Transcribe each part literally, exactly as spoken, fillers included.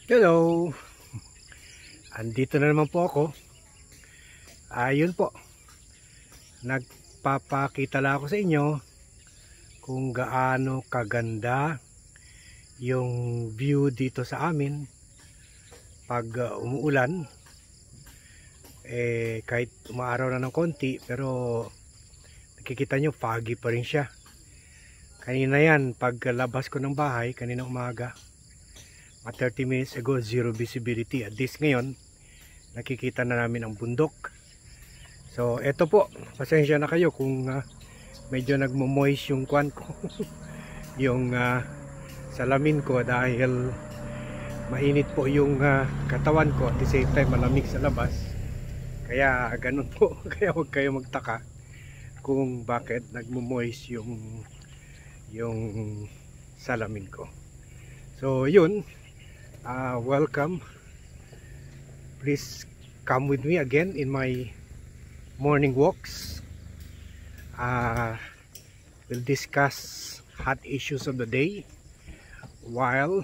Hello! Andito na naman po ako. Ayun po. Nagpapakita lang ako sa inyo kung gaano kaganda yung view dito sa amin pag uh, umuulan. Eh, kahit umaaraw na ng konti, pero nakikita nyo foggy pa rin siya. Kanina yan, pag labas ko ng bahay, kanina umaga, mga thirty minutes ago, zero visibility. At least ngayon, nakikita na namin ang bundok. So, eto po, pasensya na kayo kung uh, medyo nagmo-moist yung kwan ko. yung uh, salamin ko dahil mainit po yung uh, katawan ko. At the same time, malamig sa labas. Kaya ganun po. Kaya huwag kayo magtaka kung bakit nagmo-moist yung, yung salamin ko. So, yun. Uh, welcome. Please come with me again in my morning walks. Uh, we'll discuss hot issues of the day while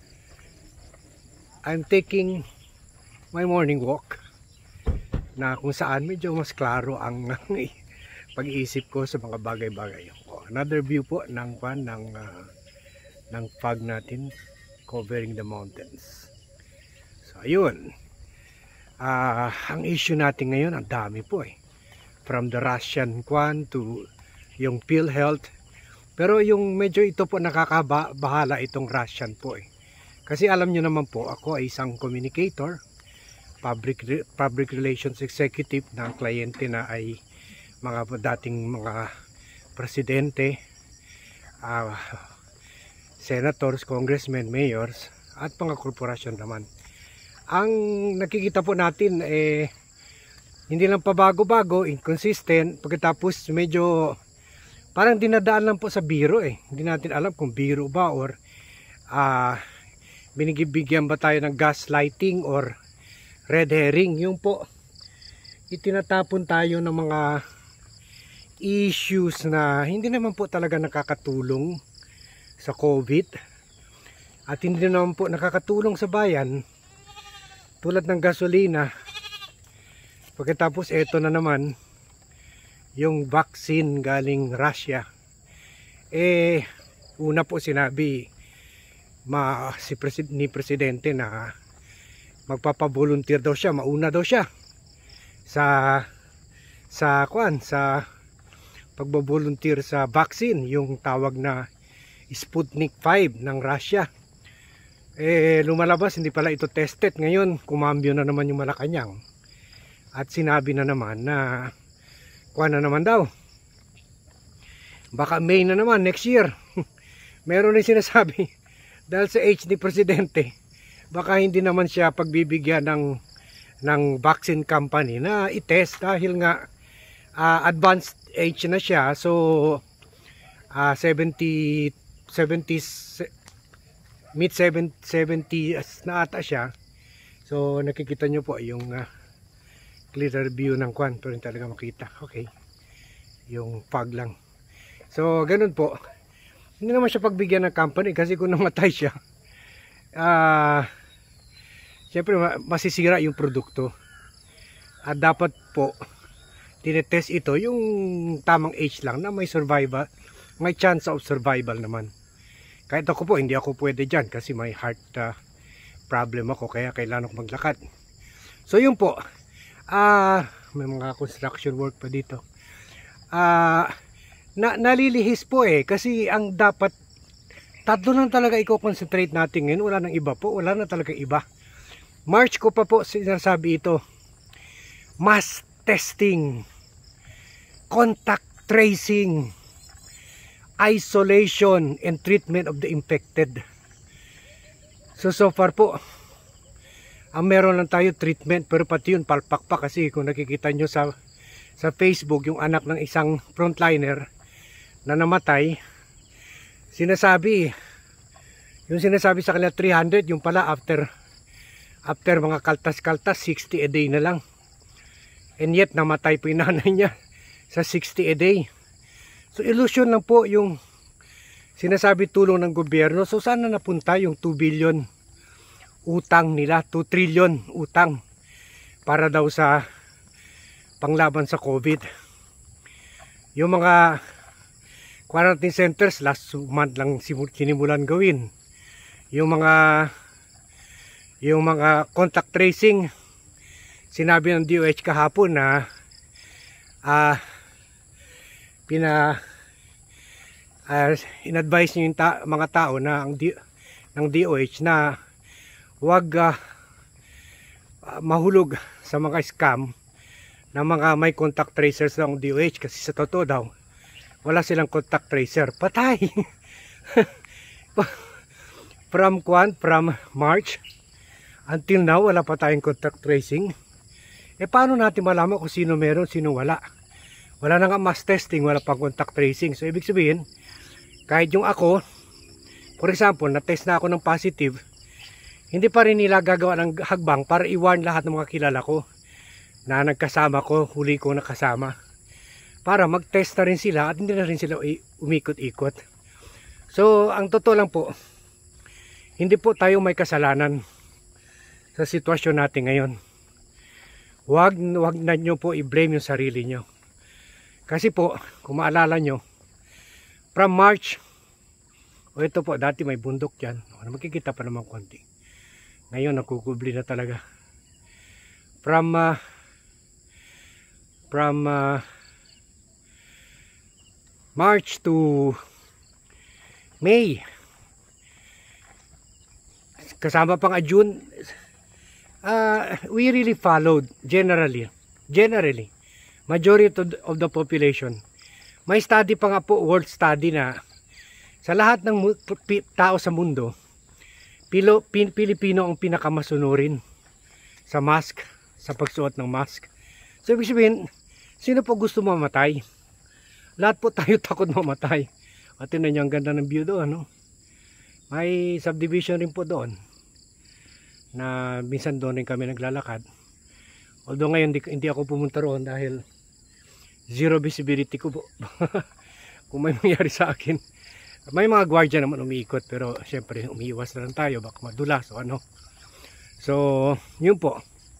I'm taking my morning walk, na kung saan medyo mas klaro ang pag-iisip ko sa mga bagay-bagay. Oh, another view po ng pan ng uh, ng fog natin covering the mountains. So ayun, uh, ang issue natin ngayon ang dami po eh, from the Russian kwan to yung PhilHealth. Pero yung medyo ito po nakakabahala itong Russian po eh, kasi alam nyo naman po, ako ay isang communicator, public, public relations executive ng kliyente na ay mga dating mga presidente, uh, senators, congressmen, mayors, at mga korporasyon naman. Ang nakikita po natin eh, hindi lang pabago-bago, inconsistent, pagkatapos medyo parang dinadaan lang po sa biro eh. Hindi natin alam kung biro ba or uh, binigibigyan ba tayo ng gaslighting or red herring. Yung po, itinatapon tayo ng mga issues na hindi naman po talaga nakakatulong sa COVID at hindi naman po nakakatulong sa bayan, tulad ng gasolina. Pagkatapos eto na naman yung vaccine galing Russia. Eh una po sinabi ma si presid ni presidente na magpapa-volunteer daw siya, mauna daw siya sa sa kwan sa pagbo-volunteer sa vaccine, yung tawag na Sputnik five ng Russia. Eh lumalabas hindi pala ito tested. Ngayon kumambyo na naman yung Malacanang at sinabi na naman na kuha na naman daw, baka May na naman next year. Meron rin sinasabi dahil sa age ni presidente, baka hindi naman siya pagbibigyan ng ng vaccine company na i-test dahil nga uh, advanced age na siya. So uh, seventy seventies, mid seventies na ata siya. So nakikita nyo po yung uh, clearer view ng kwan, pero hindi talaga makita. Okay, yung fog lang. So ganun po, hindi naman siya pagbigyan ng company kasi kung namatay siya, uh, syempre masisira yung produkto. At dapat po tinetest ito yung tamang age lang na may survival, may chance of survival naman. Kahit ako po, hindi ako pwede dyan kasi may heart uh, problem ako, kaya kailangan ko maglakad. So yun po, uh, may mga construction work pa dito. Uh, na, nalilihis po eh, kasi ang dapat, tatlo lang talaga i-concentrate natin ngayon, wala nang iba po, wala na talaga iba. March ko pa po sinasabi ito, mass testing, contact tracing, isolation and treatment of the infected. So so far po, ang meron lang tayo treatment, pero pati yun palpak pa, kasi kung nakikita nyo sa sa Facebook yung anak ng isang frontliner na namatay, sinasabi yung sinasabi sa kanila three hundred, yung pala after after mga kaltas-kaltas sixty a day na lang, and yet namatay po yung nanay niya sa sixty a day. So illusion lang po yung sinasabi tulong ng gobyerno. So saan na napunta yung two billion utang nila, two trillion utang para daw sa panglaban sa COVID. Yung mga quarantine centers last month lang sinimulan gawin. Yung mga yung mga contact tracing, sinabi ng D O H kahapon na ah uh, pina uh, in-advise niyo yung ta mga tao na ang D ng D O H na wag uh, uh, mahulog sa mga scam na mga may contact tracers ng D O H, kasi sa totoo daw wala silang contact tracer. Patay. from kwan from March until now wala pa tayong contact tracing. Eh paano natin malaman kung sino meron, sino wala? Wala na nga mass testing, wala pang contact tracing. So ibig sabihin, kahit yung ako, for example, na-test na ako ng positive, hindi pa rin nila gagawa ng hagbang para i-warn lahat ng mga kilala ko na nagkasama ko, huli ko nakasama, para mag-test na rin sila at hindi na rin sila umikot-ikot. So ang totoo lang po, hindi po tayo may kasalanan sa sitwasyon natin ngayon. Huwag, huwag na nyo po i-blame yung sarili nyo. Kasi po, kung maalala nyo, from March, o ito po, dati may bundok dyan. Makikita pa naman konti. Ngayon, nakukubli na talaga. From, uh, from uh, March to May, kasama pang June, uh, we really followed generally, generally, majority of the population. May study pa nga po, world study, na sa lahat ng tao sa mundo, Pilo, pin, Pilipino ang pinakamasunurin sa mask, sa pagsuot ng mask. So ibig sabihin, sino po gusto mamatay? Lahat po tayo takot mamatay. At yun na niyo, ang ganda ng view doon, no? May subdivision rin po doon na minsan doon rin kami naglalakad. Although ngayon hindi, hindi ako pumunta roon dahil zero visibility ko po. Kung may mangyari sa akin. May mga gwardiya naman umiikot, pero syempre umiiwas na lang tayo, baka madulas o ano. So yun po,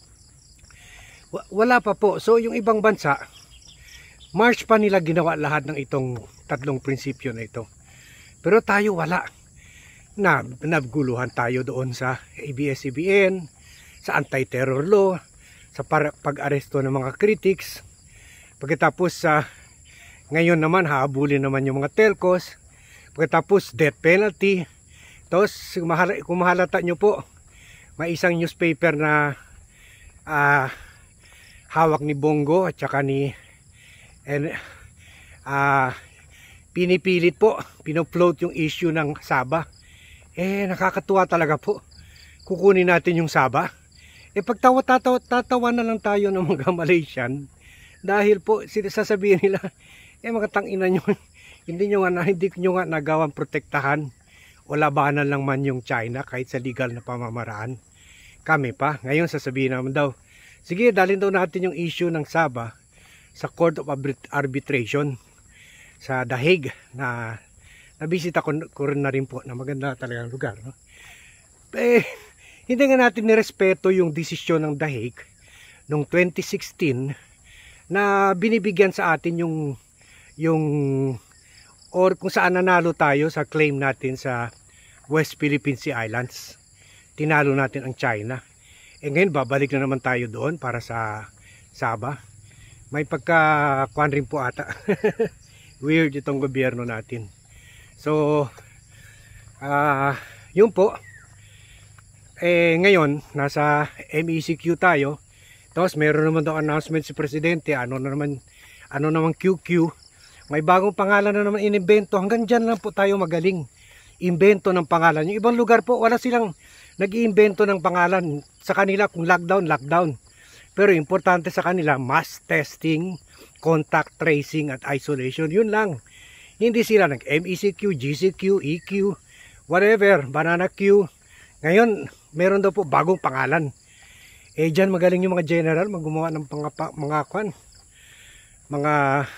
wala pa po. So yung ibang bansa, March pa nila ginawa lahat ng itong tatlong prinsipyo na ito, pero tayo wala. Na naguluhan tayo doon sa A B S C B N, sa anti-terror law, sa pag-aresto ng mga critics. Pagkatapos sa uh, ngayon naman hahabulin naman yung mga telcos. Pagkatapos death penalty. Tapos kung mahalata nyo po, may isang newspaper na uh, hawak ni Bongo at saka ni and, uh, pinipilit po, pinofloat yung issue ng Sabah. Eh nakakatuwa talaga po. Kukunin natin yung Sabah. Eh pagtawa tatawa, tatawa na lang tayo ng mga Malaysian dahil po sasabihin nila, eh mga tangina nyo, hindi nyo nga, hindi nyo nga nagawang protektahan o labanan lang man yung China kahit sa legal na pamamaraan. Kami pa, ngayon sasabihin naman daw, sige dalhin daw natin yung issue ng Sabah sa Court of Arbitration sa The Hague, na nabisita ko, ko rin na rin po, na maganda talagang lugar, no? Eh, hindi nga natin nirespeto yung desisyon ng The Hague noong twenty sixteen na binibigyan sa atin yung yung or kung saan nanalo tayo sa claim natin sa West Philippine Sea Islands. Tinalo natin ang China. Eh ngayon babalik na naman tayo doon para sa Sabah. May pagka-kwan rin po ata. Weird itong gobyerno natin. So, uh, yun po. Eh, ngayon, nasa M E C Q tayo. Tapos, meron naman daw announcement si Presidente. Ano na naman, ano naman Q Q. May bagong pangalan na naman inimbento. Hanggang dyan lang po tayo magaling. Invento ng pangalan. Yung ibang lugar po, wala silang nag-iimbento ng pangalan. Sa kanila, kung lockdown, lockdown. Pero importante sa kanila, mass testing, contact tracing, at isolation. Yun lang. Hindi sila nag-M E C Q, G C Q, E Q, whatever, banana Q. Ngayon, meron daw po bagong pangalan. Eh, dyan magaling yung mga general, maggumawa ng mga, mga kwan, mga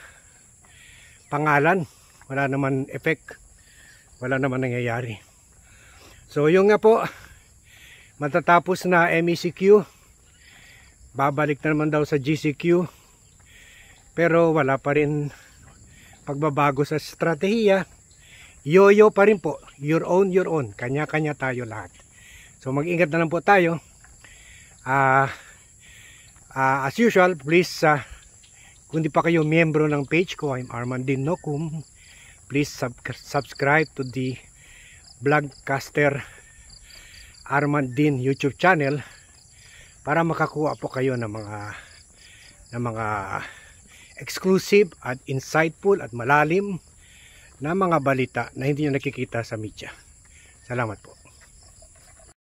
pangalan. Wala naman effect. Wala naman nangyayari. So, yung nga po, matatapos na M E C Q, babalik na naman daw sa G C Q, pero wala pa rin pagbabago sa estratehiya. Yoyo pa rin po, your own, your own, kanya-kanya tayo lahat. So mag-ingat na lang po tayo. uh, uh, as usual, please uh, kung di pa kayo miyembro ng page ko, I'm Armandin Nokum, please sub subscribe to the Vlogcaster Armandin YouTube channel para makakuha po kayo ng mga ng mga exclusive at insightful at malalim na mga balita na hindi nyo nakikita sa media. Salamat po.